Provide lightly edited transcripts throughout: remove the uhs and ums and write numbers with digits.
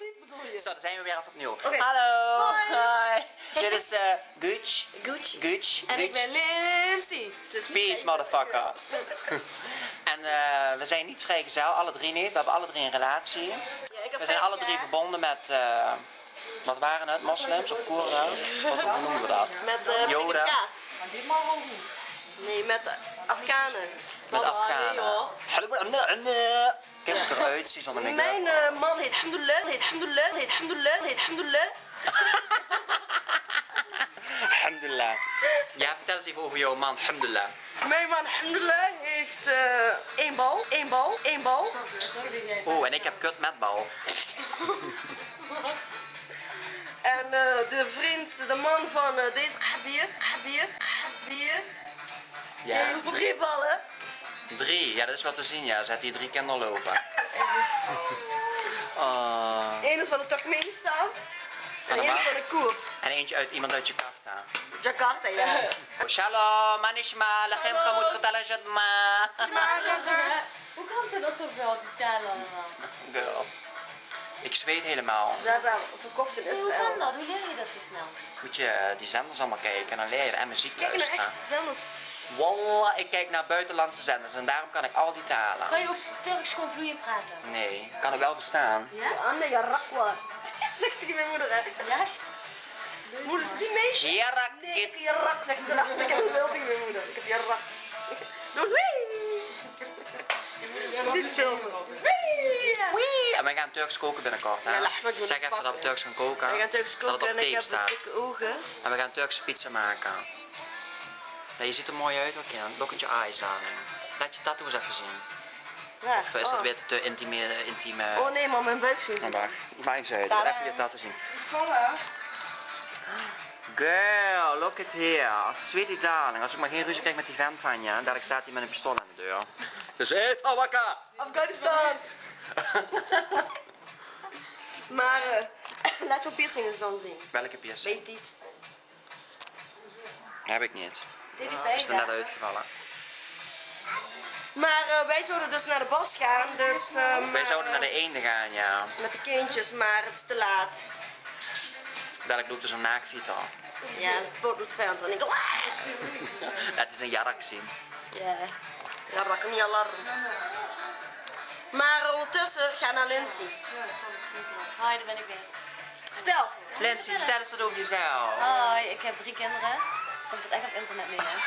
Sweet bedoel je? Zo, dan zijn we weer even opnieuw. Oké. Hallo. Hoi. Hi. Dit is Gooch. Gucci. En ik ben Lindsay. Peace, motherfucker. En we zijn niet vrijgezel, alle drie niet. We hebben alle drie een relatie. Ja, ik heb We zijn alle drie verbonden met, wat waren het, moslims of Koeren? Hoe noemen we dat? met Joden. kaas. Maar dit mag ook niet. Nee, met Afghanen. Met Nee, Afghanen. joh. Kijk hoe het eruit ziet zonder make-up. Mijn man heet Hamdullah, heet Hamdullah, heet Hamdullah, heet Hamdullah. Alhamdulillah. Ja, vertel eens even over jouw man, alhamdulillah. Mijn man Hamdullah heeft één bal. Oh, en ik heb kut met bal. En de man van deze Khabir, Ja. heeft 3 ballen. 3, ja dat is wat te zien, ja. Zet hier 3 kinderen lopen. Eén is van de Turkmenistan. En één is van de Koerd. En eentje uit iemand uit Jakarta. Jakarta, ja. Shalom, manishma, lachem khamut khatalajat ma. Hoe kan ze dat zoveel vertellen allemaal? Girl. Ik zweet helemaal. Ze hebben verkocht in Hoe kan Israël. dat? Hoe leer je dat zo snel? Moet je die zenders allemaal kijken en dan leer je en muziek Kijk naar luisteren. echt zenders. Wallah, ik kijk naar buitenlandse zenders en daarom kan ik al die talen. Kan je ook Turks gewoon vloeiend praten? Nee, kan ik wel verstaan. Ja? Anne, ja, rakwa. Zegt ze die mijn moeder, hè? Ja? Moeder, is die meisje? Hier rak Nee, ik heb it. je rak, zegt ze. Ik heb een wilding mijn moeder. Ik heb je rak. Doe eens wee. Dit filmen. En wij gaan Turks koken binnenkort, hè? Ja, laat maar doen, Zeg even pakken. dat we Turks gaan koken. We gaan Turks Dat koken het en op ik tape heb staat. dikke ogen. En we gaan Turkse pizza maken. Ja, je ziet er mooi uit ook, ja. Look at your eyes, darling. Laat je tattoos even zien. Ja. Of is dat weer te intieme... Oh nee, maar mijn buik ziet. Oh, wacht. Maak eens uit. Daar. Even je tattoo zien. Girl, look at here. Sweetie darling. Als ik maar geen ruzie krijg met die vent van je, dadelijk staat hij met een pistool aan de deur. Dus hé, Fawaka! Afghanistan. Maar laten we piercings dan zien. Welke piercing? Weet iets. Heb ik niet. Dit is Is er net bijna. uitgevallen. Maar wij zouden dus naar de bos gaan, dus... Wij zouden naar de eende gaan, ja. Met de kindjes, maar het is te laat. Dadelijk doe ik dus een naakvieter. Ja, de poot doet vent en ik... Dat is een jarak zien. Ja, dat kan niet alarm. Maar ondertussen ga naar Lindsay. Hoi, daar ben ik weer. Vertel. Lindsay, vertel eens wat over jezelf. Hoi, ik heb 3 kinderen. Komt het echt op internet mee, hè?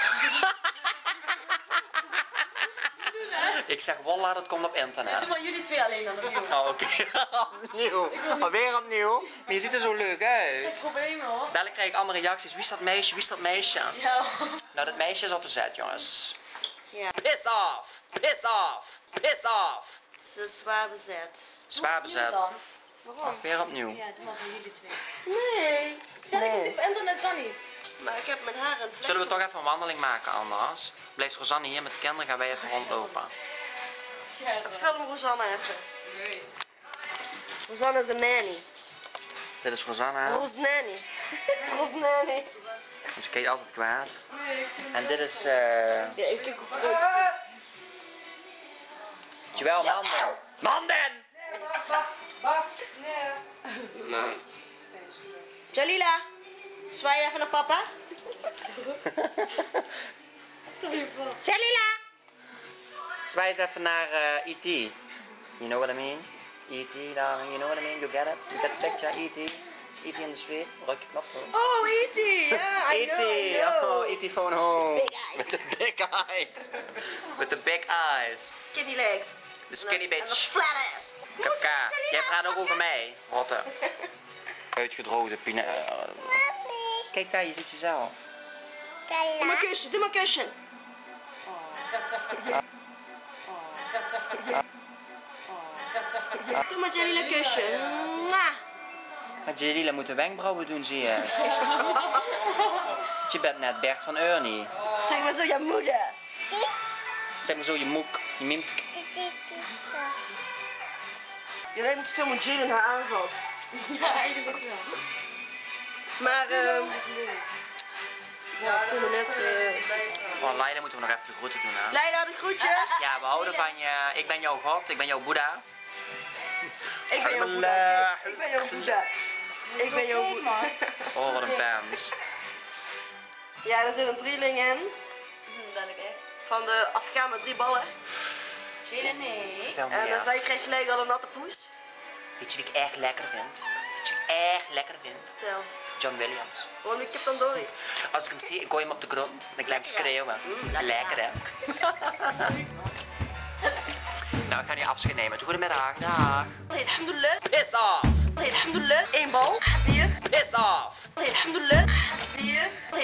Ik zeg wallah, dat komt op internet. Van jullie 2 alleen dan opnieuw. Oh, oké. Opnieuw. Alweer opnieuw. Maar je ziet er zo leuk uit. Problemen hoor. Dadelijk krijg ik allemaal reacties. Wie is dat meisje? Wie is dat meisje? Ja. Nou, dat meisje is op de zet, jongens. Ja, Piss off! Piss off! Piss off! ze is zwaar bezet. Zwaar bezet. Dan? Waarom? Weer opnieuw. Ja, doe maar van jullie 2. Nee. Ja, dat komt op internet kan niet. Maar ik heb mijn haar in Zullen we toch even een wandeling maken anders? Blijft Rosanne hier met de kinderen, gaan wij even rondlopen. Film Rosanne even. Nee. Rosanne is de nanny. Dit is Rosanne. Roos nanny. Roos nanny. Dus ik kijk altijd kwaad. En dit is Ja, ik kijk op terug. Jawel, Manden. Manden! Jalila, zwaai even naar papa. Jalila. Zwaai eens even naar E.T. You know what I mean? E.T. darling, you know what I mean? You get it? You get the picture, E.T. E.T. in the street. Druk je knop op. Oh, E.T. Ja, I know, I know. Oh, E.T. phone home. Big eyes. With the big eyes. With the big eyes. Skinny legs. The skinny En een bitch. flat ass. Kapka. Jij praat ook over mij. Rotte. Uitgedroogde pina. Kijk daar, je ziet jezelf. Doe maar kusje, doe maar kusje. Doe maar Jalila kusje. Mwah. Maar Jalila moet de wenkbrauwen doen, zie je. Je bent net Bert van Ernie. Zeg maar zo je moeder. Zeg maar zo je moek. Je mimt. Jij moet filmen met Jalen haar aanvalt. Ja, eigenlijk wel. Maar ja, ik voel me net... Oh, Leida moeten we nog even de groeten doen, hè? Leida, de groetjes. Ja, we houden van je. Ik ben jouw God, ik ben jouw Boeddha. Ik ben jouw moeder. Ik ben jouw Boeddha. Ik ben jouw Kijk, Boeddha. man. Oh, wat een pens. Ja, er zit een drieling in. Dat ik echt. Van de afgaan met 3 ballen. Nee. Vertel me En dan ja. zij krijgt gelijk al een natte poes. Weet je wie ik echt lekker vind? Weet je wie ik echt lekker vind? Vertel. John Williams. Waarom ik heb dan Dory? Als ik hem zie, ik gooi hem op de grond en ik laat hem schreeuwen. Lekker hè? Nou, ik ga nu afscheid nemen. Goedemiddag. Dag. Alhamdulillah. Piss off! Alhamdulillah. 1 bal. 4. Piss off! Alhamdulillah. 4.